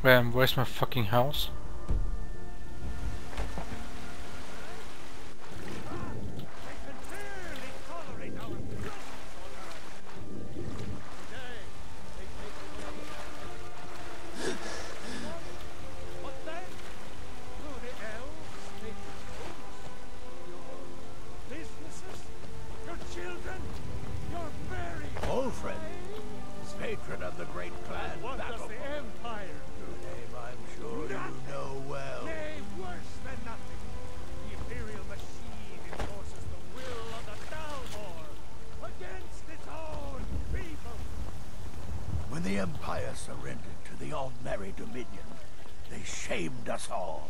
Where's my fucking house? Ulfred, patron of the great clan Battle. The Empire Your name I'm sure you know well. nay, worse than nothing. The Imperial machine enforces the will of the Thalmor against its own people. When the Empire surrendered to the Aldmeri Dominion, they shamed us all.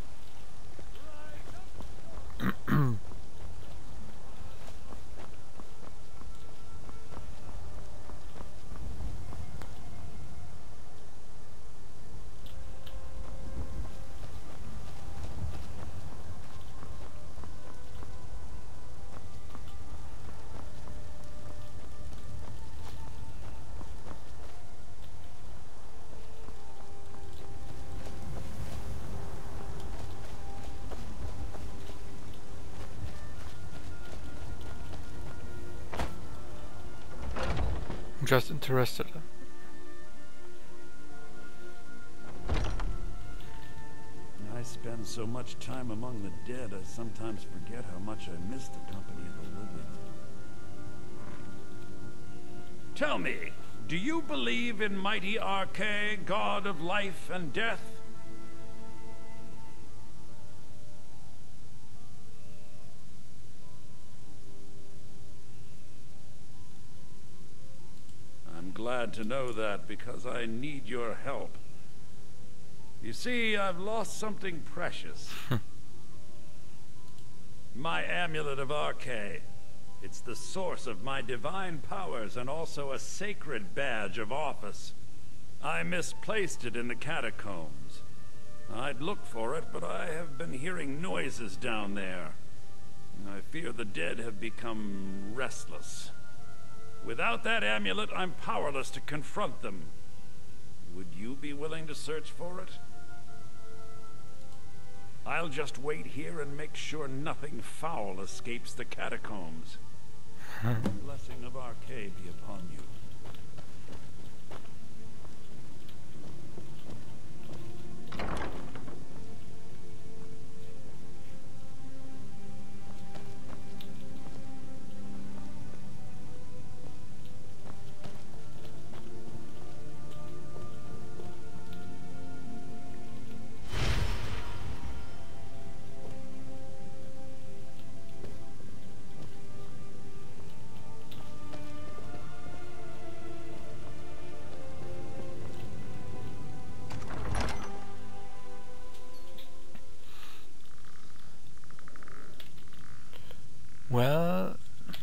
I'm just interested. I spend so much time among the dead, I sometimes forget how much I miss the company of the living. Tell me, do you believe in mighty Arkay, god of life and death? I'm glad to know that, because I need your help. You see, I've lost something precious. My amulet of Arkay. It's the source of my divine powers and also a sacred badge of office. I misplaced it in the catacombs. I'd look for it, but I have been hearing noises down there. I fear the dead have become restless. Without that amulet, I'm powerless to confront them. Would you be willing to search for it? I'll just wait here and make sure nothing foul escapes the catacombs. The blessing of Arkay be upon you. Well,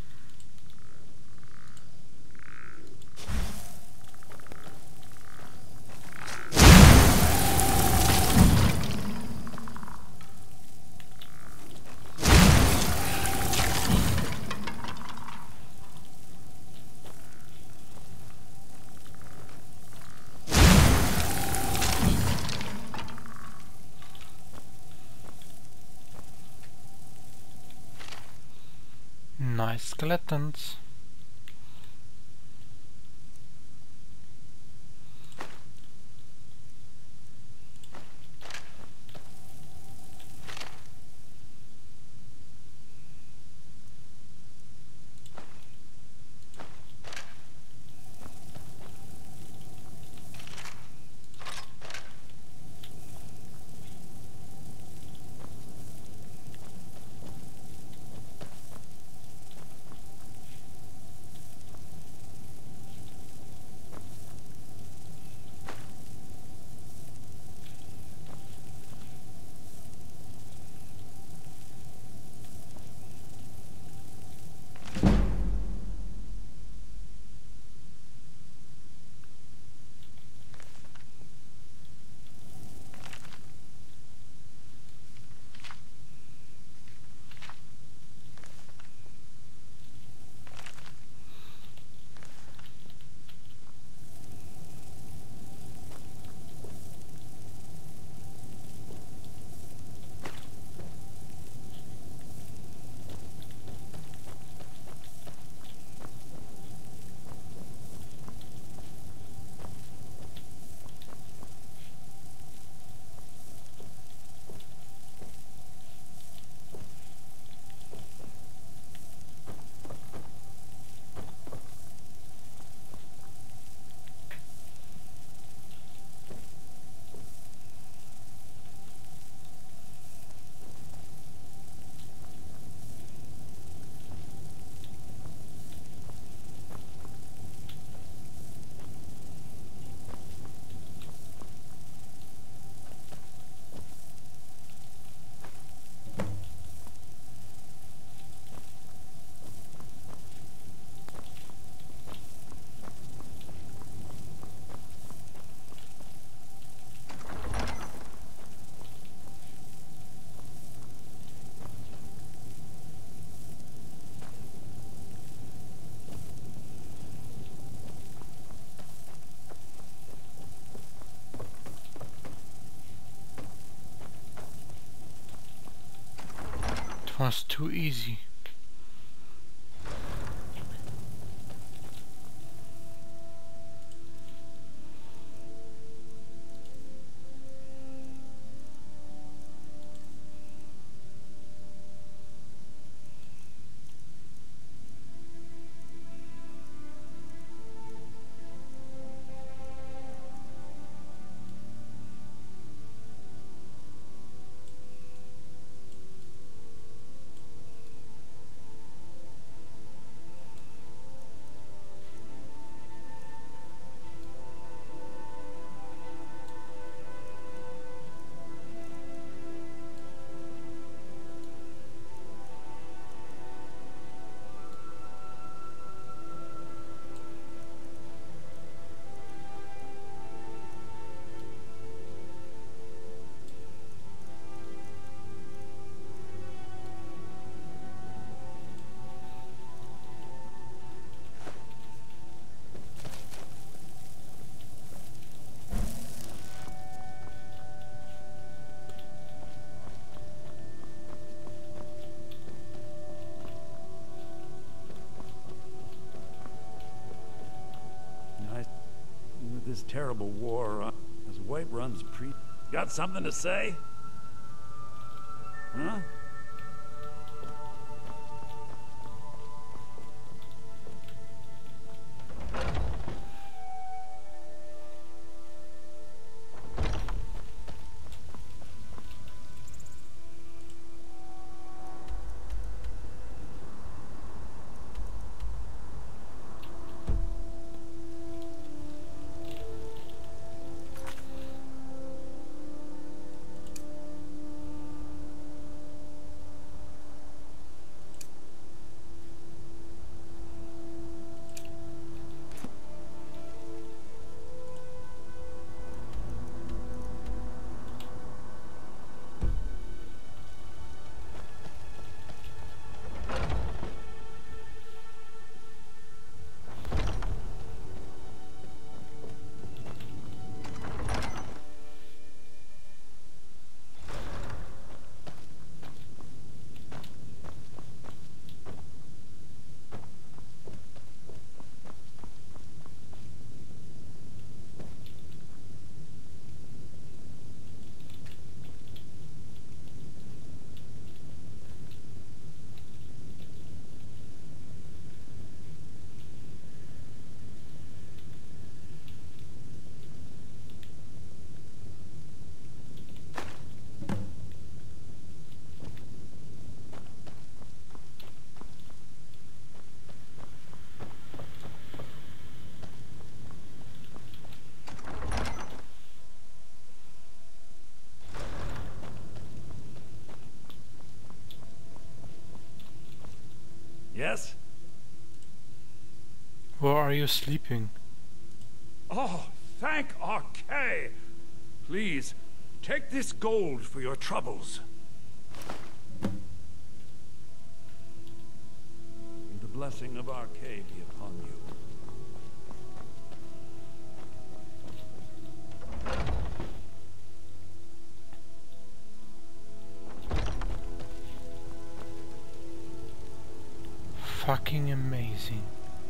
nice skeletons. That was too easy. With this terrible war, as Whiterun's pre... Got something to say? Huh? Yes? Where are you sleeping? Oh, thank Arkay! Please, take this gold for your troubles. The blessing of Arkay be upon you. Fucking amazing.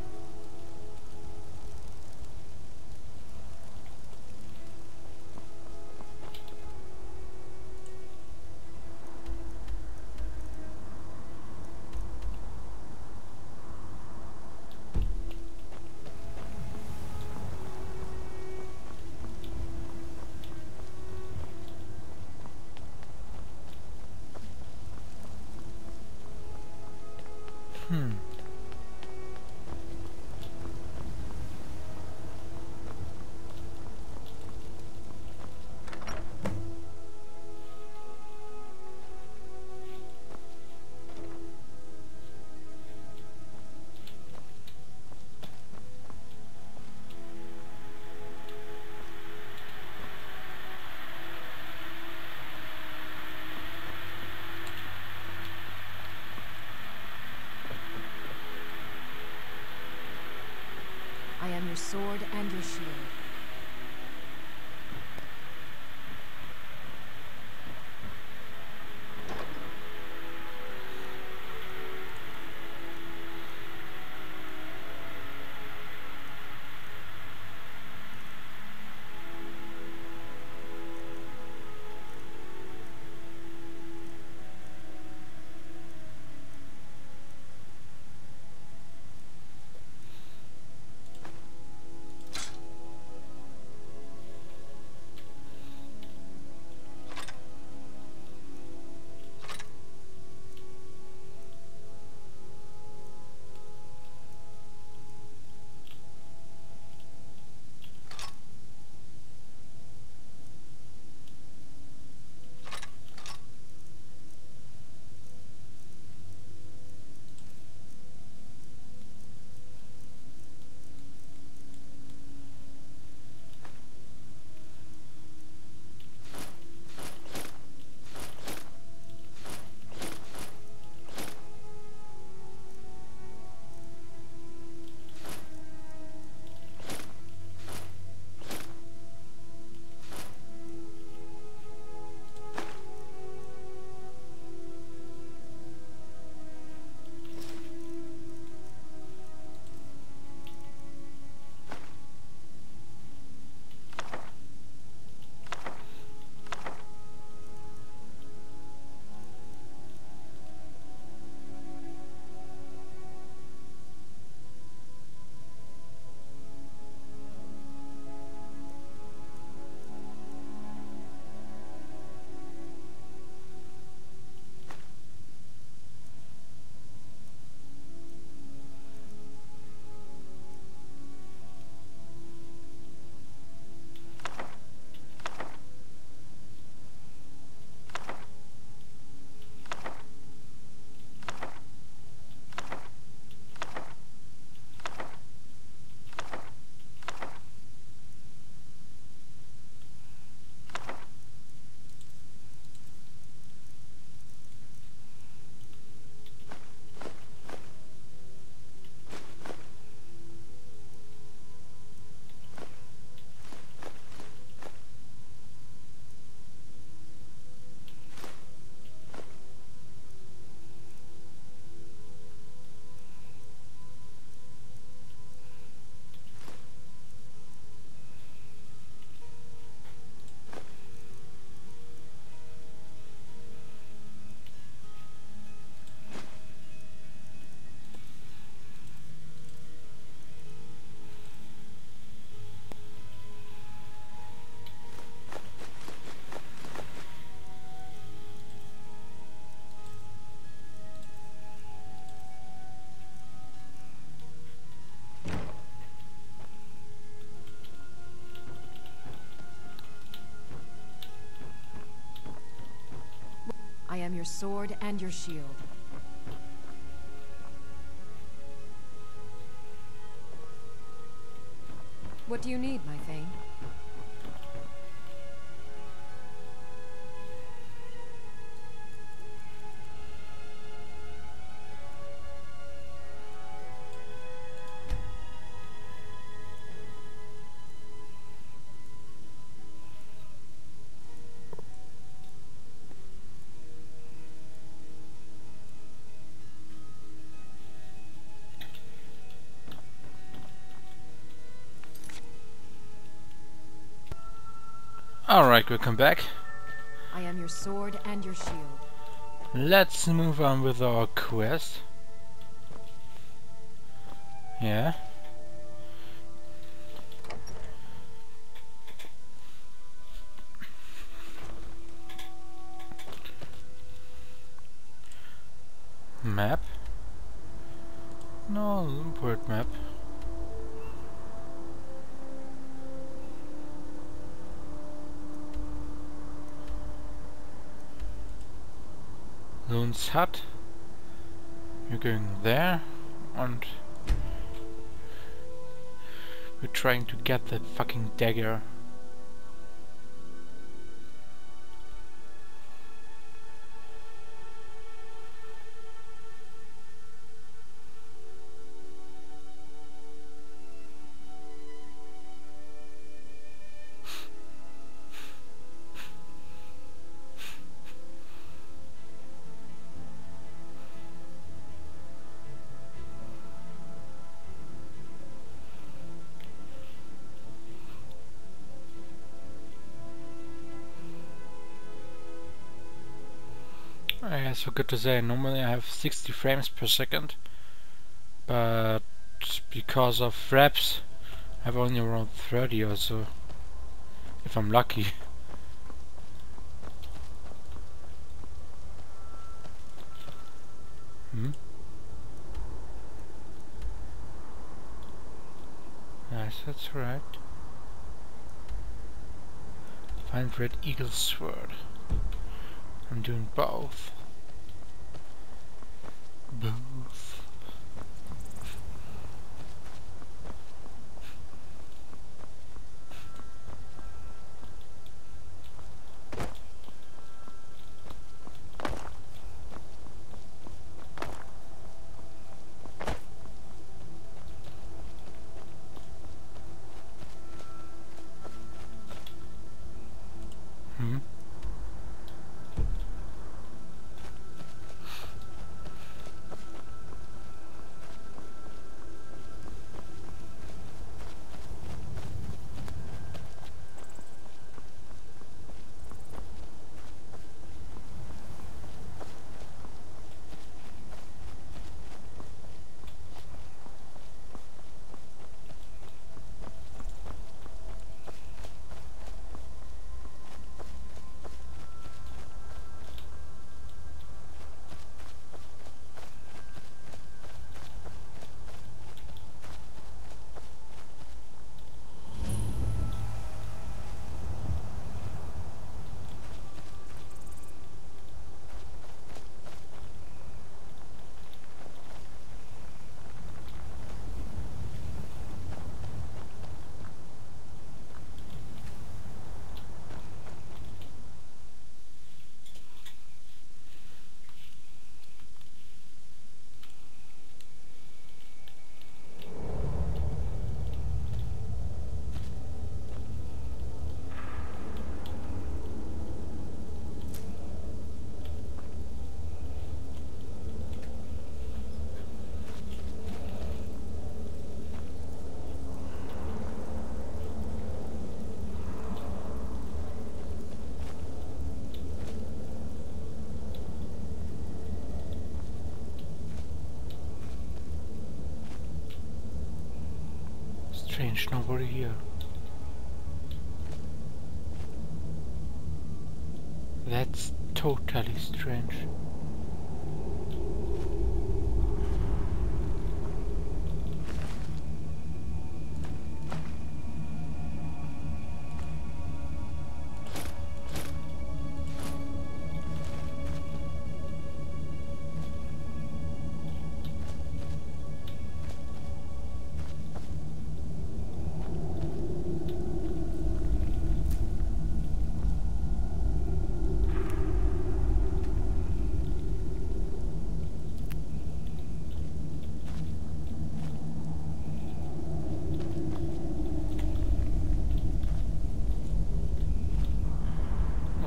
I am your sword and your shield. sword and your shield. What do you need, my Thane? Alright, welcome back. I am your sword and your shield. Let's move on with our quest. Yeah. Map? No, word map. Loon's hut. You're going there, and we're trying to get that fucking dagger. I forgot to say, normally I have 60 frames per second, but because of fraps I have only around 30 or so, if I'm lucky. Yes, that's right. Find Red Eagle's sword. I'm doing both. Both. Strange, nobody here. That's totally strange.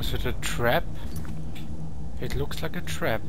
Is it a trap? It looks like a trap.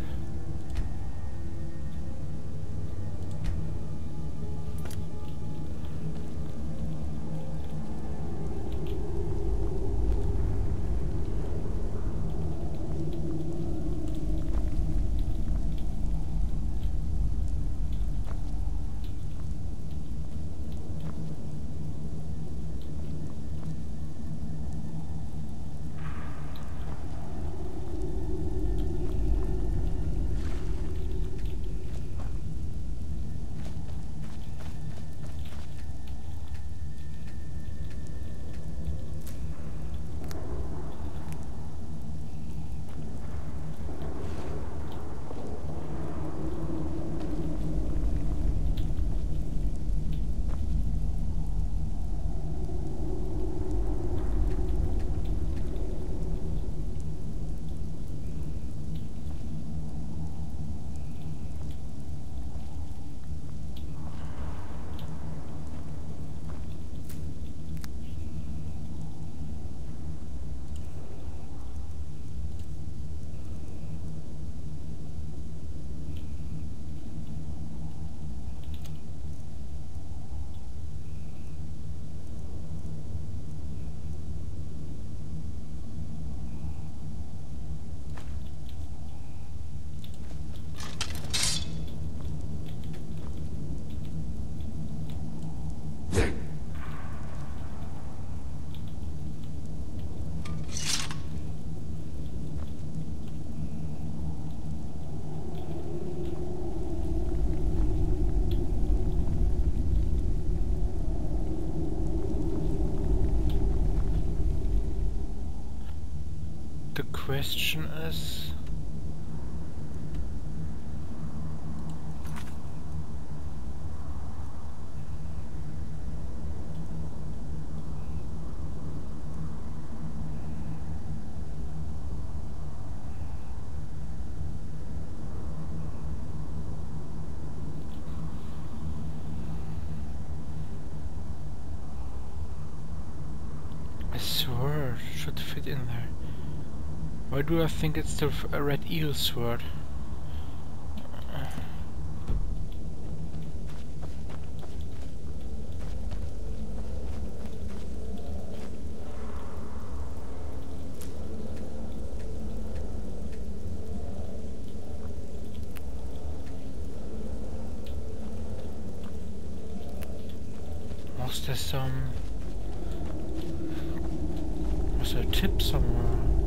The question is... a sword should fit in there. Why do I think it's the red eel sword? Was there some... Was there a tip somewhere?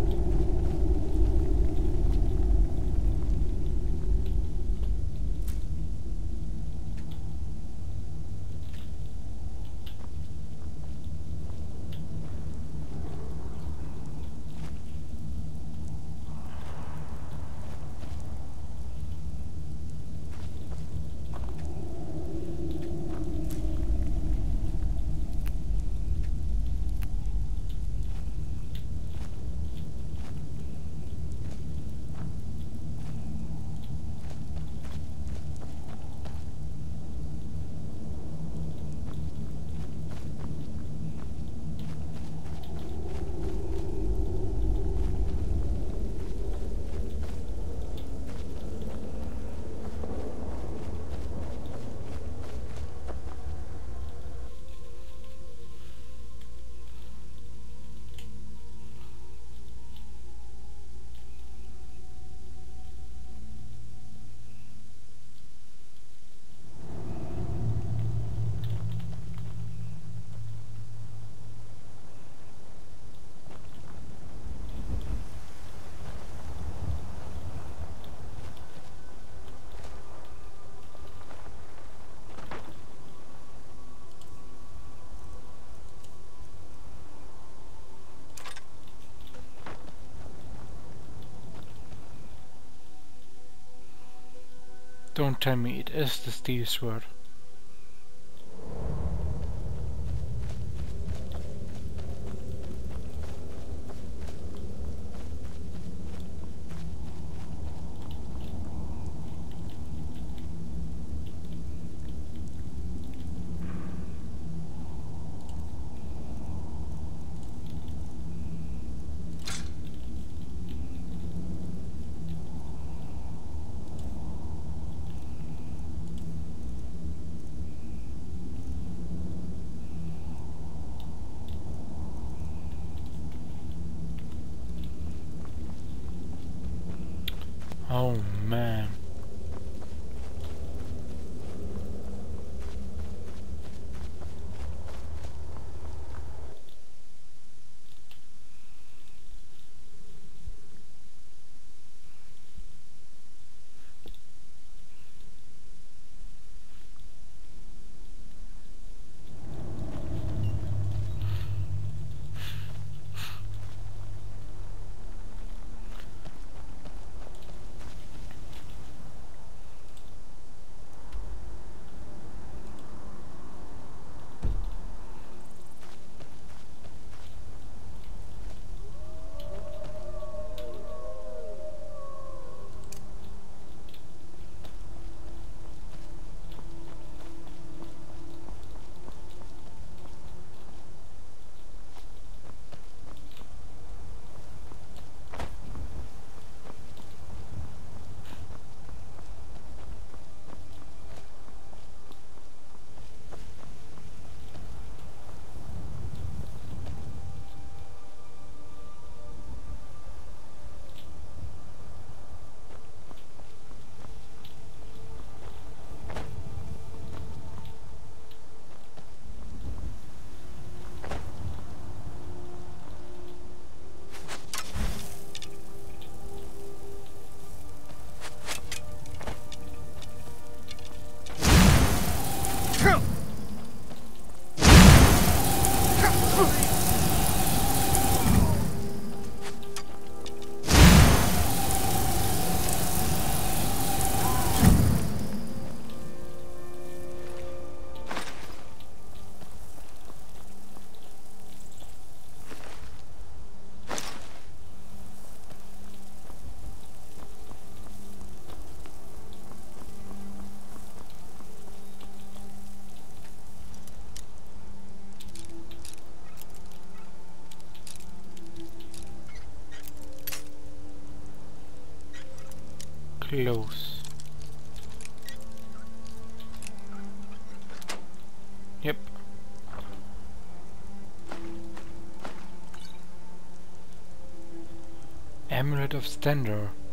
Don't tell me it is the steel sword. Oh man. Close. Yep. Amulet of Stendor.